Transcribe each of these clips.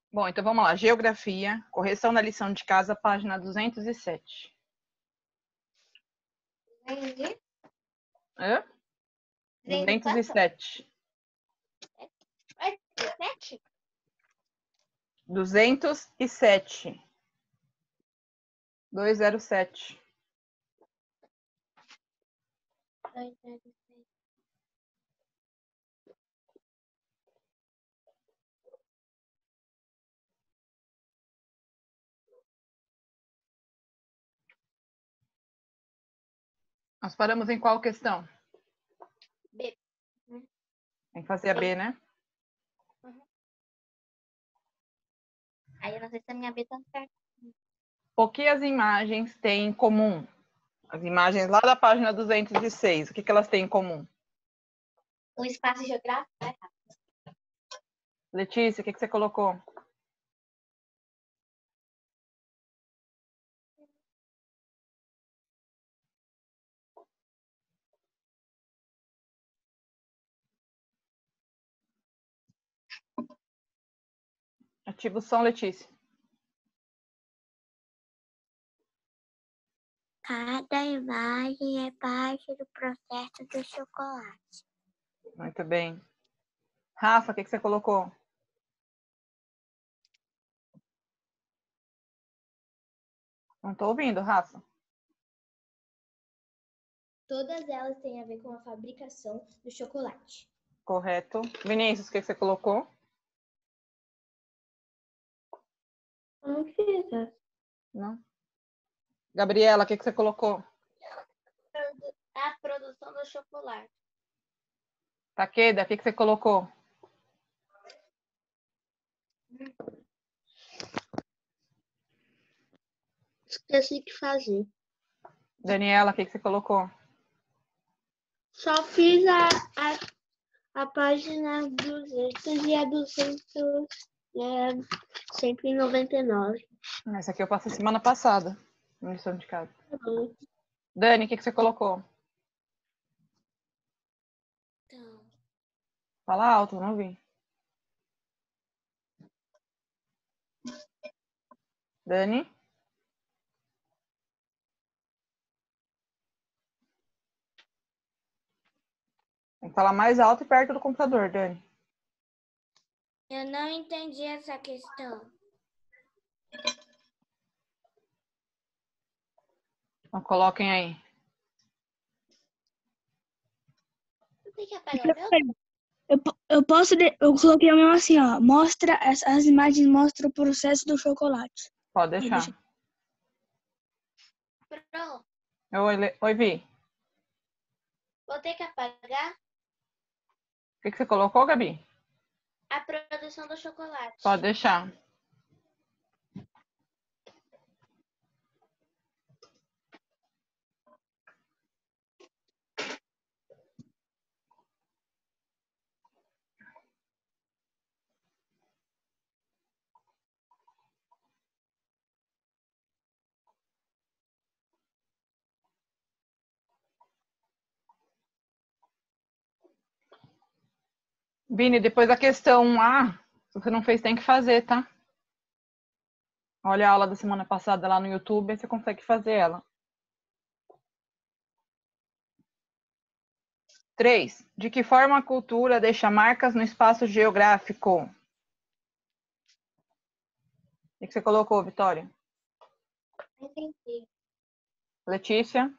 Bom, então vamos lá. Geografia, correção da lição de casa, página 207. Hã? 207. 207. 207. Nós paramos em qual questão? B. Tem que fazer a B, né? Aí eu não sei se a minha B tá certa. O que as imagens têm em comum? As imagens lá da página 206, o que elas têm em comum? O espaço geográfico, né? Letícia, o que você colocou? Ativa o som, Letícia. Cada imagem é parte do processo do chocolate. Muito bem. Rafa, o que você colocou? Não estou ouvindo, Rafa. Todas elas têm a ver com a fabricação do chocolate. Correto. Vinícius, o que você colocou? Não fiz. Não. Gabriela, o que você colocou? A produção do chocolate. Taqueda, o que você colocou? Esqueci de fazer. Daniela, o que você colocou? Só fiz a página 200 e a 200 é 199. Essa aqui eu passei semana passada, na lição de casa. Uhum. Dani, o que você colocou? Então, Fala alto, não ouvi. Dani? Tem que falar mais alto e perto do computador, Dani. eu não entendi essa questão. Então coloquem aí. Tem que apagar o meu? Eu coloquei o meu assim, ó. Mostra, as imagens mostram o processo do chocolate. Pode deixar. Pronto. Oi, Vi. Vou ter que apagar O que você colocou, Gabi? a produção do chocolate. Pode deixar. Vini, depois da questão A, se você não fez, tem que fazer, tá? Olha a aula da semana passada lá no YouTube, aí você consegue fazer ela. 3. De que forma a cultura deixa marcas no espaço geográfico? O que você colocou, Vitória? Entendi. Letícia?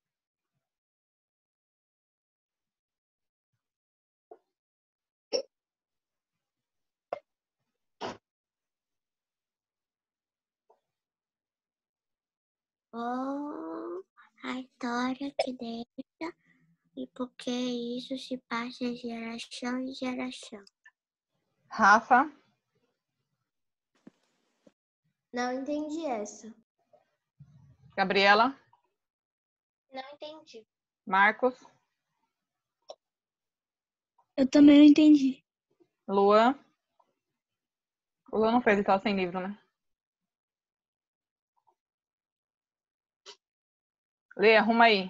Oh, a história que deixa e porque isso se passa de geração em geração. Rafa? Não entendi essa. Gabriela? Não entendi. Marcos? Eu também não entendi. Luan? O Luan não fez, ele tava sem livro, né? Lê, arruma aí.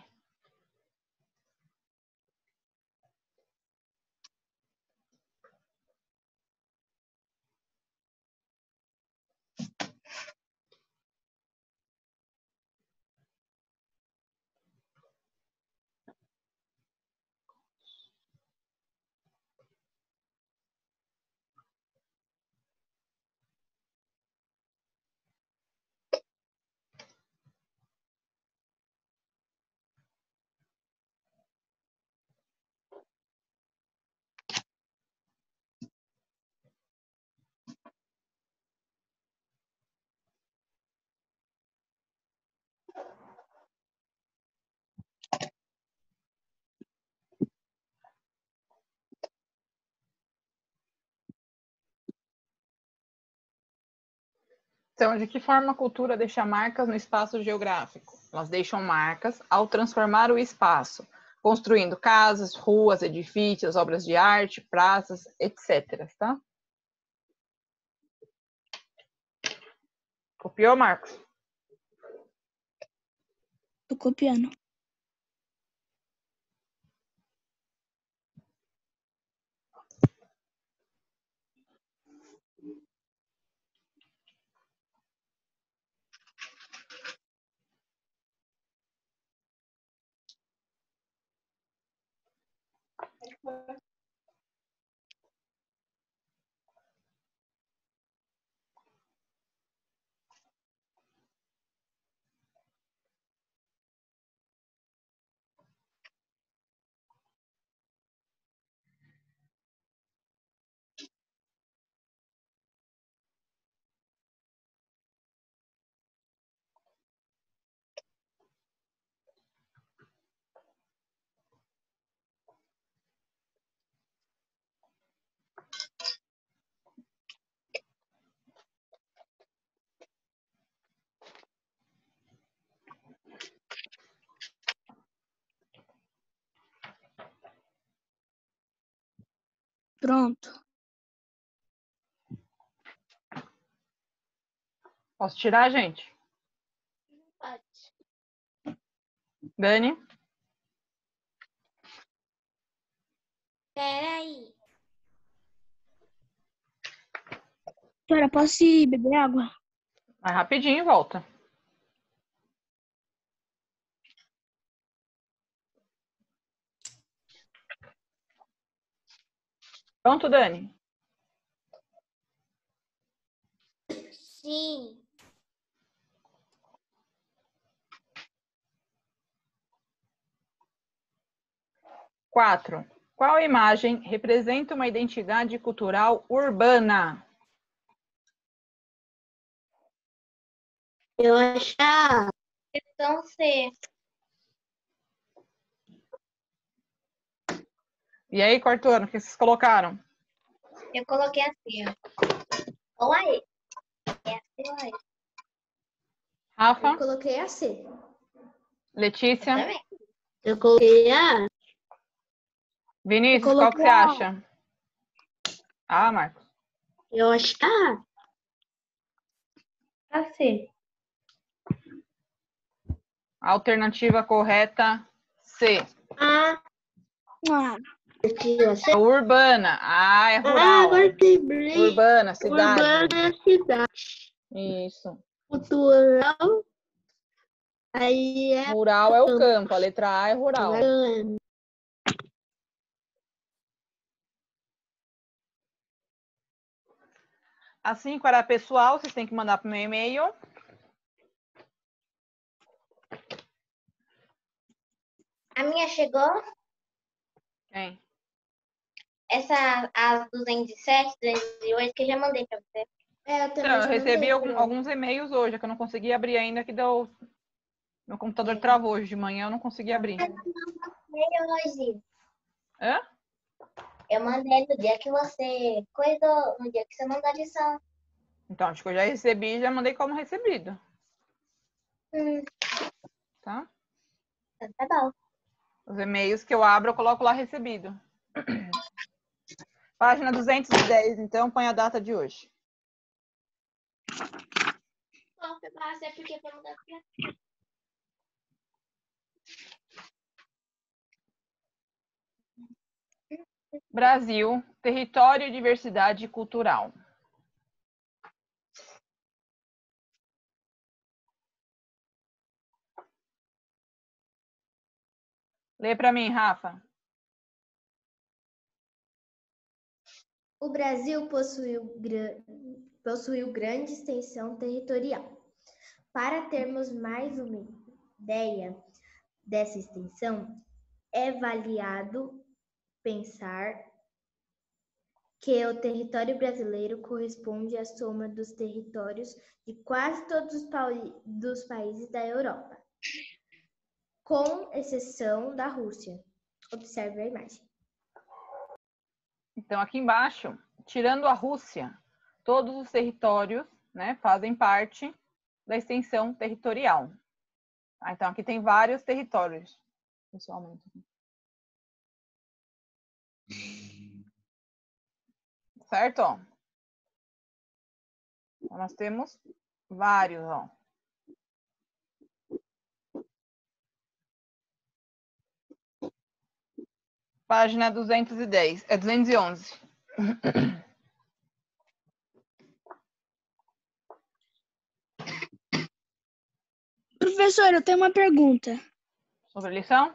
Então, de que forma a cultura deixa marcas no espaço geográfico? Elas deixam marcas ao transformar o espaço, construindo casas, ruas, edifícios, obras de arte, praças, etc. Tá? Copiou, Marcos? Tô copiando. Pronto. Posso tirar, gente? Pode. Dani? Peraí. Senhora, posso ir beber água? Vai rapidinho e volta. Pronto, Dani? Sim. Quatro. Qual imagem representa uma identidade cultural urbana? Eu achar. Questão C. E aí, quarto ano, o que vocês colocaram? Eu coloquei assim, ó. Olha aí. É assim, olha aí. Rafa? Eu coloquei a C. Letícia? Também. Eu coloquei a. Vinícius, Eu qual que coloquei você acha? Ah, Marcos. Eu acho A. A C. Alternativa correta, C. A. Ah, A C. Urbana. Ah, é Ah, rural. agora lembrei. Urbana, cidade. Urbana é cidade. Isso. Cultural. Aí é Rural é o campo. A letra A é rural. urbana. Assim, para pessoal, vocês têm que mandar para o meu e-mail. A minha chegou. Quem? Essa, a 207, 208, que eu já mandei pra você. É, eu Então, eu recebi alguns e-mails hoje, que eu não consegui abrir ainda, que deu... Meu computador travou hoje de manhã, eu não consegui abrir. Hoje. Hã? Eu mandei no dia que você coisou, no dia que você mandou a lição. Então, acho que eu já recebi e já mandei como recebido. Hum, Tá? então tá bom. Os e-mails que eu abro, eu coloco lá recebido. Página 210, então, põe a data de hoje. Bom, mas é porque vamos dar pra... Brasil, território e diversidade cultural. Lê para mim, Rafa. O Brasil possuiu grande extensão territorial. Para termos mais uma ideia dessa extensão, é valioso pensar que o território brasileiro corresponde à soma dos territórios de quase todos os países da Europa, com exceção da Rússia. Observe a imagem. Então, aqui embaixo, tirando a Rússia, todos os territórios né, fazem parte da extensão territorial. Tá? Então, aqui tem vários territórios, pessoalmente. Certo? Ó. Então, nós temos vários, ó. Página 210, 211. Professor, eu tenho uma pergunta. Sobre a lição?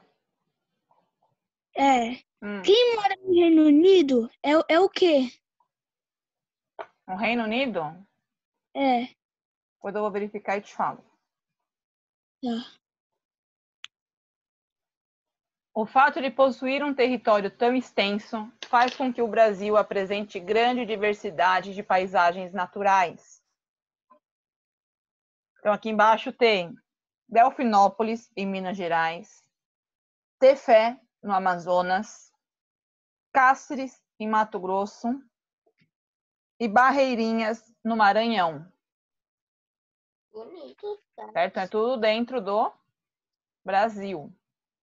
Quem mora no Reino Unido é o quê? No Reino Unido? Depois eu vou verificar e te falo. Tá. O fato de possuir um território tão extenso faz com que o Brasil apresente grande diversidade de paisagens naturais. Então, aqui embaixo tem Delfinópolis, em Minas Gerais, Tefé, no Amazonas, Cáceres, em Mato Grosso, e Barreirinhas, no Maranhão. Bonito. Tá? Certo? É tudo dentro do Brasil.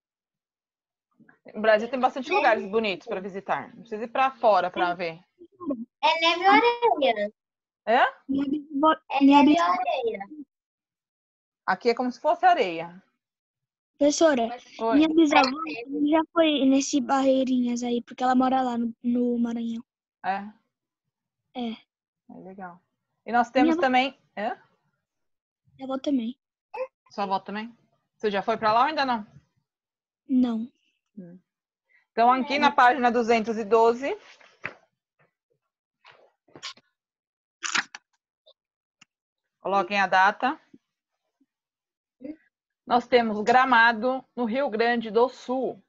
O Brasil tem bastante lugares bonitos para visitar. Não precisa ir para fora para ver. É neve ou areia? É? É neve ou areia? Aqui é como se fosse areia. Professora, Oi. minha bisavó já foi nesse Barreirinhas aí, porque ela mora lá no Maranhão. É? É. É legal. E nós temos também... É? Minha avó também. Sua avó também? Você já foi para lá ou ainda não? Não. Então, aqui na página 212... Coloquem a data. Nós temos Gramado, no Rio Grande do Sul.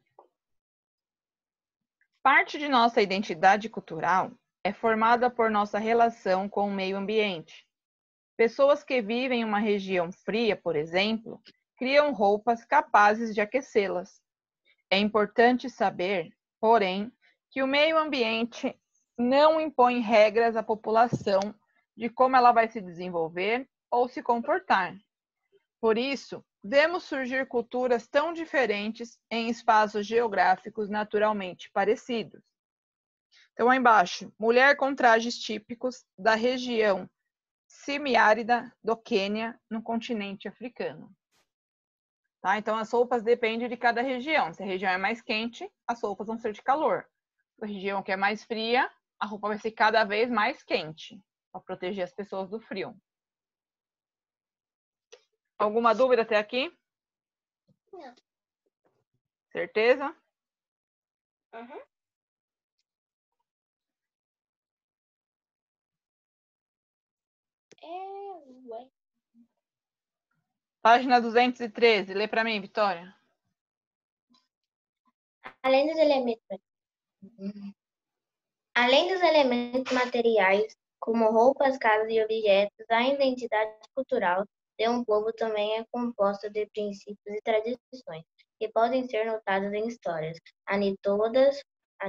Parte de nossa identidade cultural é formada por nossa relação com o meio ambiente. Pessoas que vivem em uma região fria, por exemplo, criam roupas capazes de aquecê-las. É importante saber, porém, que o meio ambiente não impõe regras à população de como ela vai se desenvolver ou se comportar. Por isso, vemos surgir culturas tão diferentes em espaços geográficos naturalmente parecidos. Então, aí embaixo, mulher com trajes típicos da região semiárida do Quênia, no continente africano. Tá? Então, as roupas dependem de cada região. Se a região é mais quente, as roupas vão ser de calor. Se a região que é mais fria, a roupa vai ser cada vez mais quente, para proteger as pessoas do frio. Alguma dúvida até aqui? Não. Certeza? Uhum. Ué. Página 213. Lê para mim, Vitória. Além dos elementos materiais, como roupas, casas e objetos, a identidade cultural de um povo também é composta de princípios e tradições, que podem ser notados em histórias, anedotas,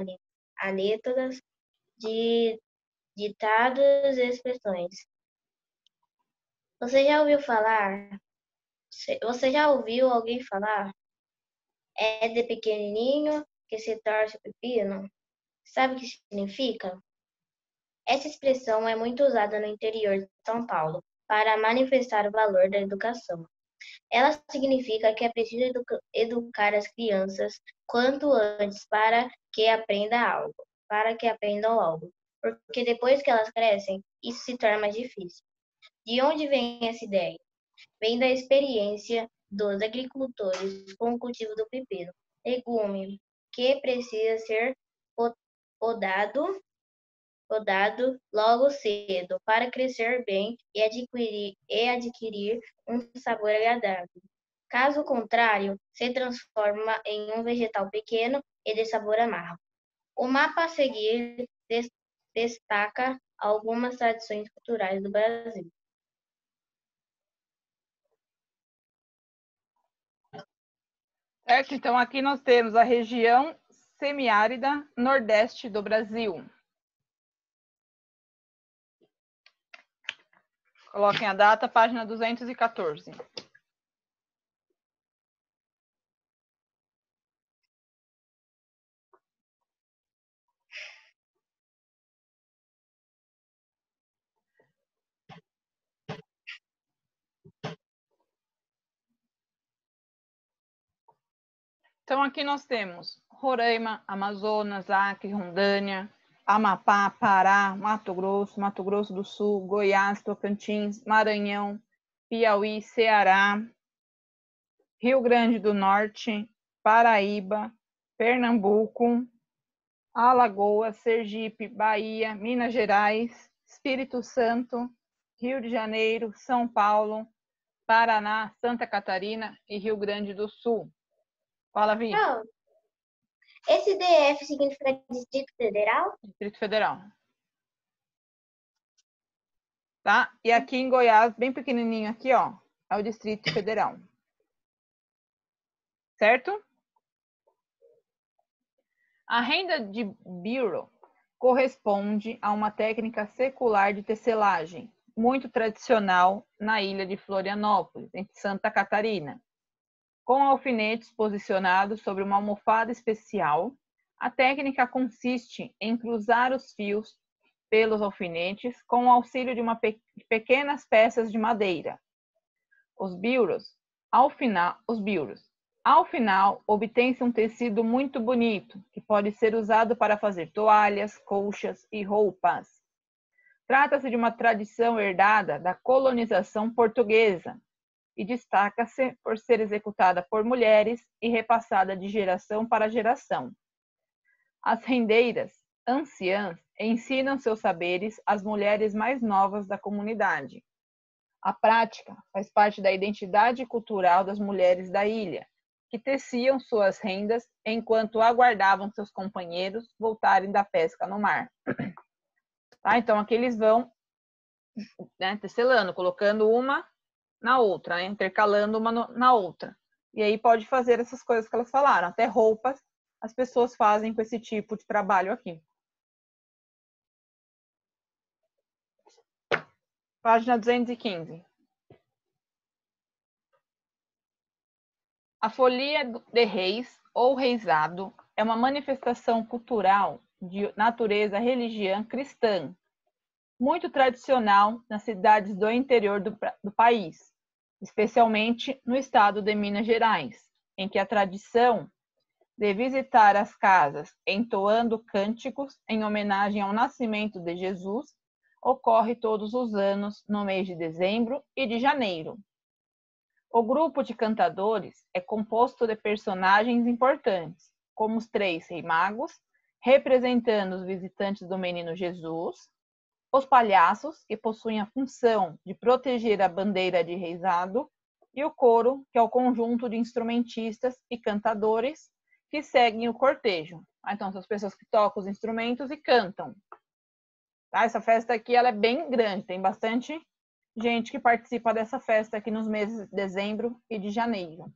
ditados e expressões. Você já ouviu alguém falar? É de pequenininho que se torce pepino? Sabe o que significa? Essa expressão é muito usada no interior de São Paulo para manifestar o valor da educação. Ela significa que é preciso educar as crianças quanto antes para que aprendam algo, porque depois que elas crescem, isso se torna mais difícil. De onde vem essa ideia? Vem da experiência dos agricultores com o cultivo do pepino, legume que precisa ser podado logo cedo para crescer bem e adquirir um sabor agradável. Caso contrário, se transforma em um vegetal pequeno e de sabor amargo. O mapa a seguir destaca algumas tradições culturais do Brasil. Certo? Então, aqui nós temos a região semiárida nordeste do Brasil. Coloquem a data, página 214. Então, aqui nós temos Roraima, Amazonas, Acre, Rondônia, Amapá, Pará, Mato Grosso do Sul, Goiás, Tocantins, Maranhão, Piauí, Ceará, Rio Grande do Norte, Paraíba, Pernambuco, Alagoas, Sergipe, Bahia, Minas Gerais, Espírito Santo, Rio de Janeiro, São Paulo, Paraná, Santa Catarina e Rio Grande do Sul. Fala, Vi. Não. Esse DF significa Distrito Federal? Distrito Federal. Tá? E aqui em Goiás, bem pequenininho aqui, ó, é o Distrito Federal. Certo? A renda de Bureau corresponde a uma técnica secular de tecelagem, muito tradicional na ilha de Florianópolis, em Santa Catarina. Com alfinetes posicionados sobre uma almofada especial, a técnica consiste em cruzar os fios pelos alfinetes com o auxílio de pequenas peças de madeira. Os biuros, ao final, obtém-se um tecido muito bonito, que pode ser usado para fazer toalhas, colchas e roupas. Trata-se de uma tradição herdada da colonização portuguesa e destaca-se por ser executada por mulheres e repassada de geração para geração. As rendeiras, anciãs, ensinam seus saberes às mulheres mais novas da comunidade. A prática faz parte da identidade cultural das mulheres da ilha, que teciam suas rendas enquanto aguardavam seus companheiros voltarem da pesca no mar. Tá? Então, aqui eles vão, né, tecelando, colocando uma na outra, né, intercalando uma na outra. E aí pode fazer essas coisas que elas falaram. Até roupas as pessoas fazem com esse tipo de trabalho aqui. Página 215. A folia de reis ou reisado é uma manifestação cultural de natureza religião cristã, muito tradicional nas cidades do interior do país, especialmente no estado de Minas Gerais, em que a tradição de visitar as casas entoando cânticos em homenagem ao nascimento de Jesus ocorre todos os anos no mês de dezembro e de janeiro. O grupo de cantadores é composto de personagens importantes, como os 3 reis magos, representando os visitantes do menino Jesus, os palhaços, que possuem a função de proteger a bandeira de reisado, e o coro, que é o conjunto de instrumentistas e cantadores que seguem o cortejo. Então, são as pessoas que tocam os instrumentos e cantam. Tá? Essa festa aqui ela é bem grande, tem bastante gente que participa dessa festa aqui nos meses de dezembro e de janeiro.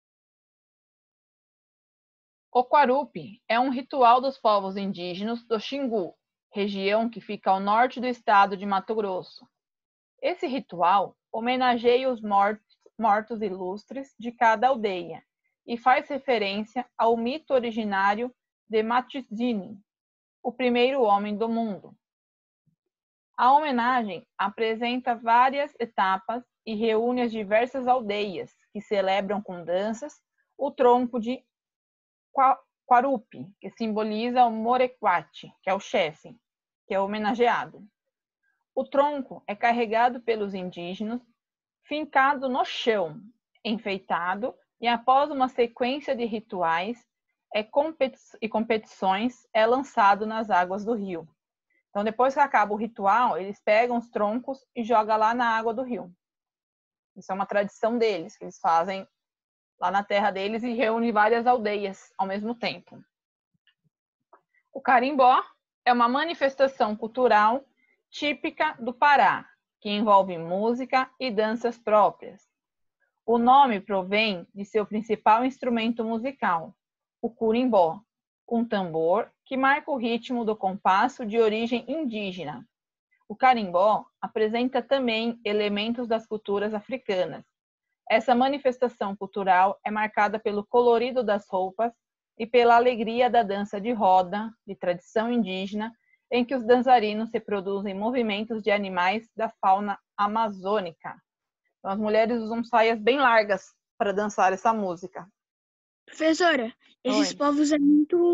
O Quarupi é um ritual dos povos indígenas do Xingu, região que fica ao norte do estado de Mato Grosso. Esse ritual homenageia os mortos ilustres de cada aldeia e faz referência ao mito originário de Matizini, o primeiro homem do mundo. A homenagem apresenta várias etapas e reúne as diversas aldeias que celebram com danças o tronco de Quarupi, que simboliza o Morequate, que é o chefe, que é homenageado. O tronco é carregado pelos indígenas, fincado no chão, enfeitado, e após uma sequência de rituais e competições, é lançado nas águas do rio. Então, depois que acaba o ritual, eles pegam os troncos e jogam lá na água do rio. Isso é uma tradição deles, que eles fazem lá na terra deles e reúnem várias aldeias ao mesmo tempo. O carimbó é uma manifestação cultural típica do Pará, que envolve música e danças próprias. O nome provém de seu principal instrumento musical, o curimbó, um tambor que marca o ritmo do compasso de origem indígena. O carimbó apresenta também elementos das culturas africanas. Essa manifestação cultural é marcada pelo colorido das roupas e pela alegria da dança de roda, de tradição indígena, em que os dançarinos reproduzem movimentos de animais da fauna amazônica. Então, as mulheres usam saias bem largas para dançar essa música. Professora, esses Oi. povos é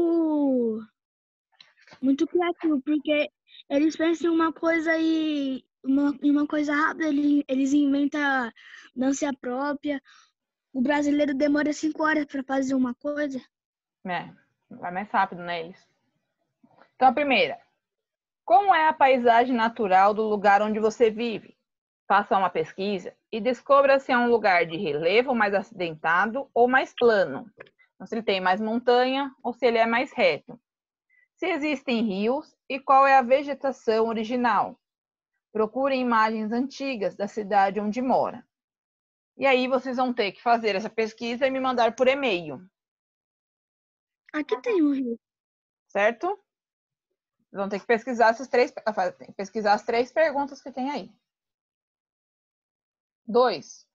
muito criativo, porque eles pensam em uma coisa e uma coisa rápida, eles inventam dança própria. O brasileiro demora 5 horas para fazer uma coisa. Vai mais rápido, né, eles? Então, a primeira. Como é a paisagem natural do lugar onde você vive? Faça uma pesquisa e descubra se é um lugar de relevo mais acidentado ou mais plano. Então, se ele tem mais montanha ou se ele é mais reto. Se existem rios e qual é a vegetação original. Procure imagens antigas da cidade onde mora. E aí vocês vão ter que fazer essa pesquisa e me mandar por e-mail. Aqui tem um rio. Certo? Vocês vão ter que pesquisar as 3 perguntas que tem aí. 2.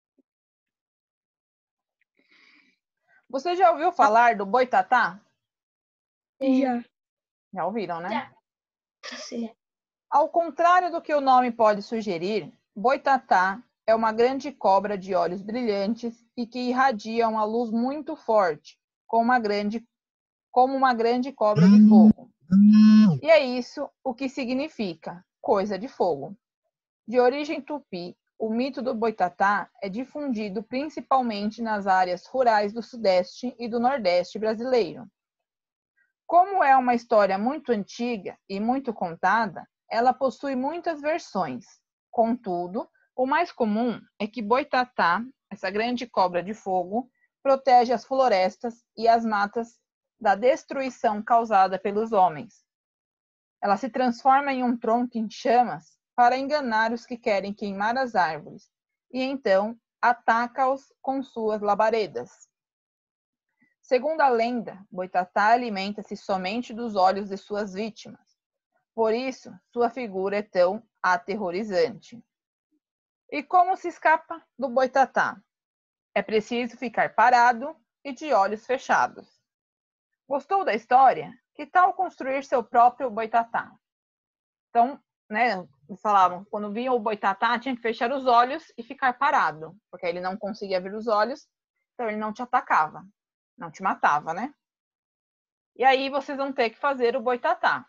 Você já ouviu falar do boitatá? Já. Já ouviram, né? Já. Sim. Ao contrário do que o nome pode sugerir, boitatá é uma grande cobra de olhos brilhantes e que irradia uma luz muito forte, como uma grande cobra de fogo. E é isso o que significa coisa de fogo. De origem tupi, o mito do boitatá é difundido principalmente nas áreas rurais do Sudeste e do Nordeste brasileiro. Como é uma história muito antiga e muito contada, ela possui muitas versões. Contudo, o mais comum é que boitatá, essa grande cobra de fogo, protege as florestas e as matas da destruição causada pelos homens. Ela se transforma em um tronco em chamas para enganar os que querem queimar as árvores e então ataca-os com suas labaredas. Segundo a lenda, boitatá alimenta-se somente dos olhos de suas vítimas. Por isso, sua figura é tão aterrorizante. E como se escapa do boitatá? É preciso ficar parado e de olhos fechados. Gostou da história? Que tal construir seu próprio boitatá? Então, né, eles falavam, quando via o boitatá, tinha que fechar os olhos e ficar parado, porque ele não conseguia abrir os olhos, então ele não te atacava, não te matava, né? E aí vocês vão ter que fazer o boitatá.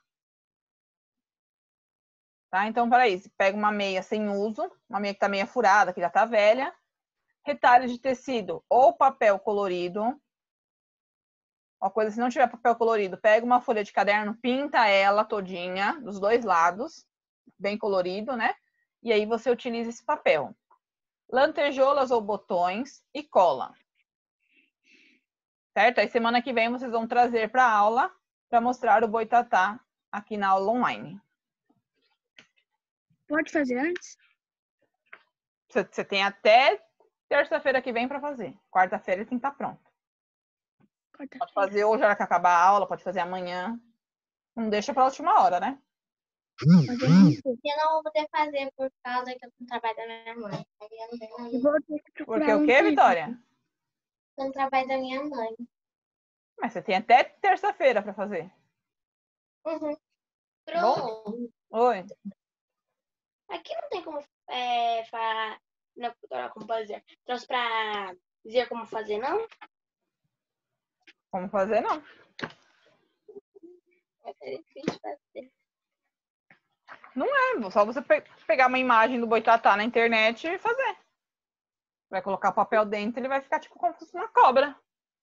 Tá? Então, para isso, pega uma meia sem uso, uma meia que está meia furada, que já está velha, retalhos de tecido ou papel colorido. Uma coisa, se não tiver papel colorido, pega uma folha de caderno, pinta ela todinha, dos 2 lados, bem colorido, né? E aí você utiliza esse papel. Lantejoulas ou botões e cola. Certo? Aí semana que vem vocês vão trazer para a aula para mostrar o boitatá aqui na aula online. Pode fazer antes? Você tem até terça-feira que vem para fazer. Quarta-feira tem que estar pronto. Pode fazer hoje, na hora que acabar a aula, pode fazer amanhã. Não deixa para a última hora, né? Eu não vou poder fazer por causa que eu não trabalho da minha mãe. Aí eu não tenho nada. Eu vou ter que procurar Porque o quê, Vitória? Eu não trabalho da minha mãe. Mas você tem até terça-feira para fazer. Uhum. Pronto. Oi. Aqui não tem como falar. Não, como fazer. Trouxe pra dizer como fazer, não? Como fazer, não. Vai ser difícil fazer. Não é, só você pegar uma imagem do boitatá na internet e fazer. Vai colocar o papel dentro, ele vai ficar tipo como se fosse uma cobra.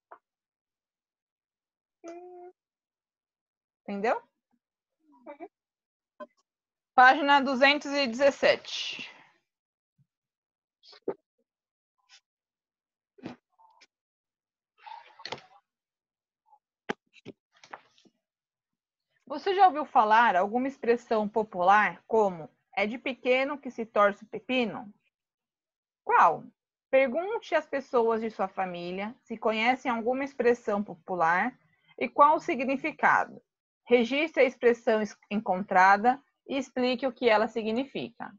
Entendeu? Uhum. Página 217. Você já ouviu falar alguma expressão popular como é de pequeno que se torce o pepino? Qual? Pergunte às pessoas de sua família se conhecem alguma expressão popular e qual o significado. Registre a expressão encontrada e explique o que ela significa.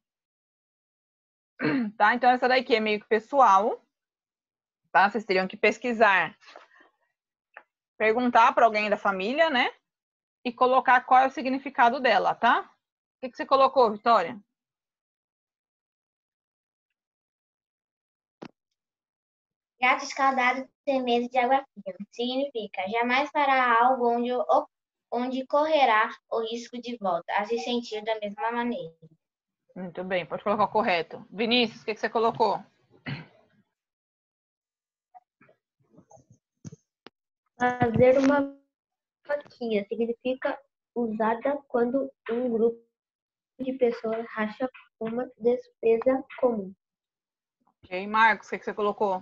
Tá? Então, essa daqui é meio que pessoal, tá? Vocês teriam que pesquisar, perguntar para alguém da família, né? E colocar qual é o significado dela, tá? O que você colocou, Vitória? Gato escaldado tem medo de água fria. Significa jamais fará algo onde correrá o risco de volta a se sentir da mesma maneira. Muito bem, pode colocar o correto. Vinícius, o que você colocou? Fazer uma vaquinha significa usada quando um grupo de pessoas racha uma despesa comum. Ok, Marcos, o que você colocou?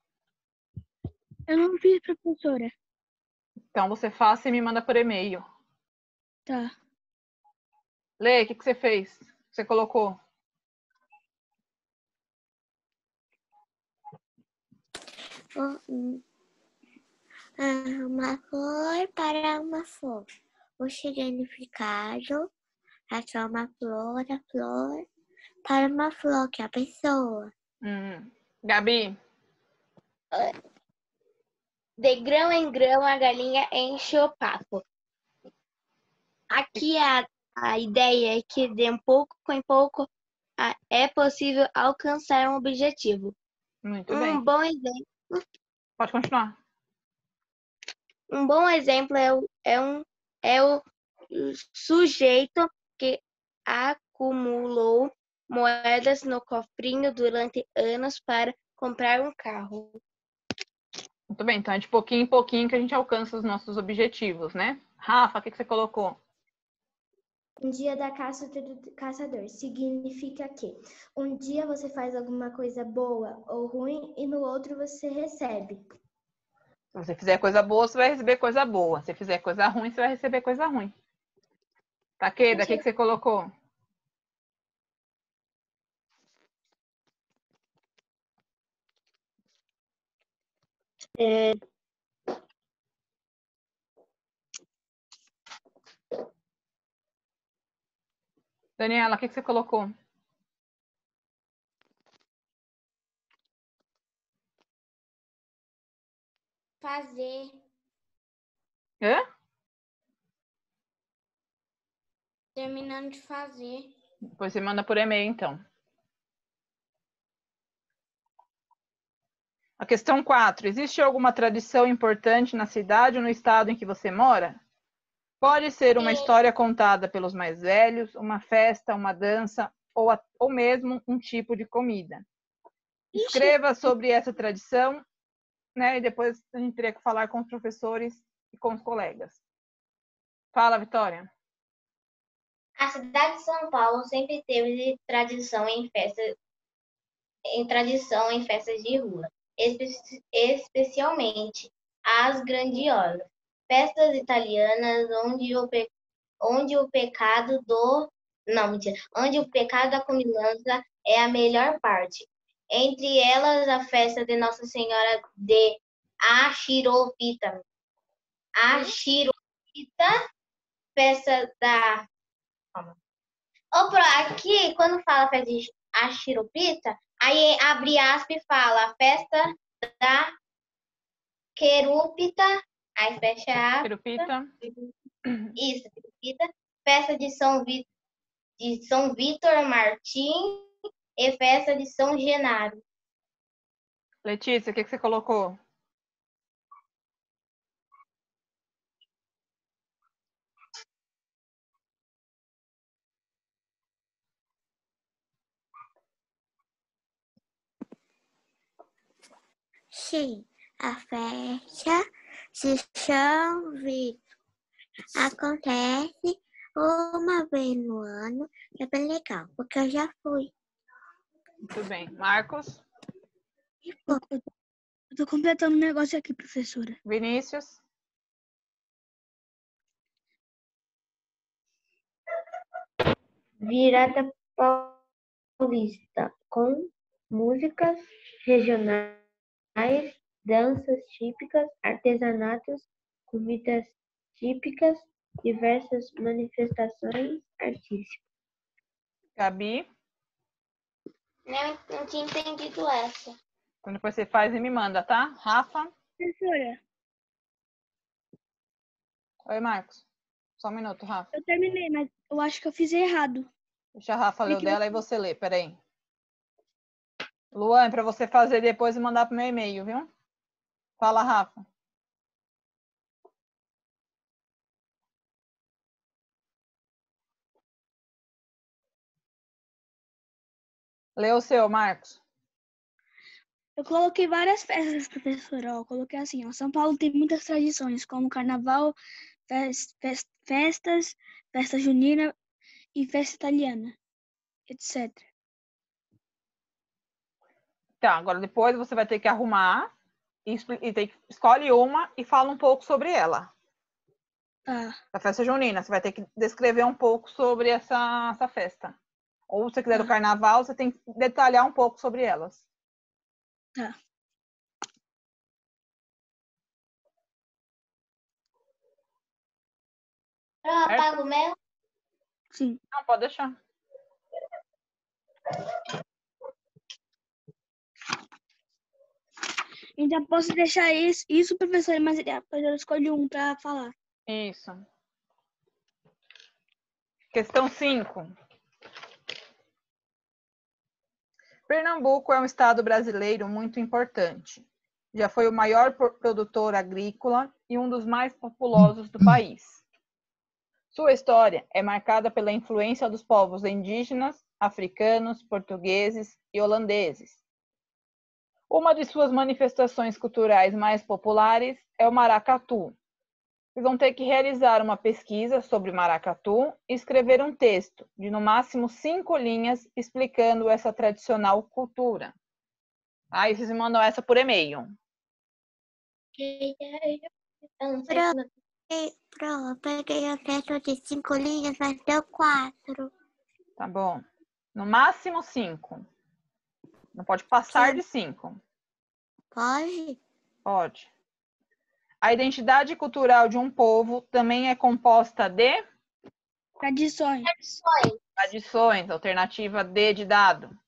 Eu não fiz, professora. Então, você faça e me manda por e-mail. Tá. Lê, o que você fez? Você colocou? Uma flor para uma flor. O significado é só uma flor, a flor para uma flor, que é a pessoa. Gabi? De grão em grão, a galinha enche o papo. Aqui a ideia é que de um pouco em pouco é possível alcançar um objetivo. Muito bem. Pode continuar. Um bom exemplo é o sujeito que acumulou moedas no cofrinho durante anos para comprar um carro. Muito bem, então é de pouquinho em pouquinho que a gente alcança os nossos objetivos, né? Rafa, o que você colocou? Um dia da caça do caçador significa que um dia você faz alguma coisa boa ou ruim e no outro você recebe. Se você fizer coisa boa, você vai receber coisa boa. Se fizer coisa ruim, você vai receber coisa ruim. Taqueda, o que você colocou? Daniela, o que você colocou? Fazer. Hã? Terminando de fazer. Depois você manda por e-mail, então. A questão 4. Existe alguma tradição importante na cidade ou no estado em que você mora? Pode ser uma história contada pelos mais velhos, uma festa, uma dança ou mesmo um tipo de comida. Escreva sobre essa tradição, né? E depois a gente teria que falar com os professores e com os colegas. Fala, Vitória. A cidade de São Paulo sempre teve tradição em festas de rua, especialmente as grandiosas festas italianas, onde o pecado da comilança é a melhor parte. Entre elas, a festa de Nossa Senhora de Achiropita, festa da... Aqui, quando fala festa de Achiropita, aí abre aspas e fala festa da Querupita, aí fecha aspas. Querupita. Isso, Querupita. Festa de São Vitor Martim e festa de São Genaro. Letícia, o que você colocou? Sim, a festa de São Vitor acontece uma vez no ano. É bem legal, porque eu já fui. Muito bem. Marcos? Eu tô completando um negócio aqui, professora. Vinícius? Virada paulista, com músicas regionais, danças típicas, artesanatos, comidas típicas, diversas manifestações artísticas. Gabi? Não tinha entendido essa. Então depois você faz e me manda, tá? Rafa? Professora, Oi, Marcos. Só um minuto, Rafa. eu terminei, mas eu acho que eu fiz errado. Deixa a Rafa ler o que dela e você lê, peraí. Luan, é pra você fazer depois e mandar pro meu e-mail, viu? Fala, Rafa. Lê o seu, Marcos. Eu coloquei várias festas, professora. Ó, eu coloquei assim, ó. São Paulo tem muitas tradições, como carnaval, festas, festa junina e festa italiana, etc. Tá, agora depois você vai ter que arrumar escolhe uma e fala um pouco sobre ela. Tá, A festa junina, você vai ter que descrever um pouco sobre essa festa. Ou se você quiser do Tá. carnaval, você tem que detalhar um pouco sobre elas. tá. Eu apago o meu? Sim. Não, pode deixar. Então posso deixar isso, professora, mas depois eu escolho um para falar. Isso. Questão 5. Pernambuco é um estado brasileiro muito importante. Já foi o maior produtor agrícola e um dos mais populosos do país. Sua história é marcada pela influência dos povos indígenas, africanos, portugueses e holandeses. Uma de suas manifestações culturais mais populares é o maracatu. Vocês vão ter que realizar uma pesquisa sobre maracatu e escrever um texto de no máximo 5 linhas explicando essa tradicional cultura. Aí vocês me mandam essa por e-mail. Eu não sei. Pronto, eu peguei o texto de 5 linhas, mas deu 4. Tá bom? No máximo 5. Não pode passar de 5. Pode? Pode. A identidade cultural de um povo também é composta de Tradições. tradições, alternativa D de dado.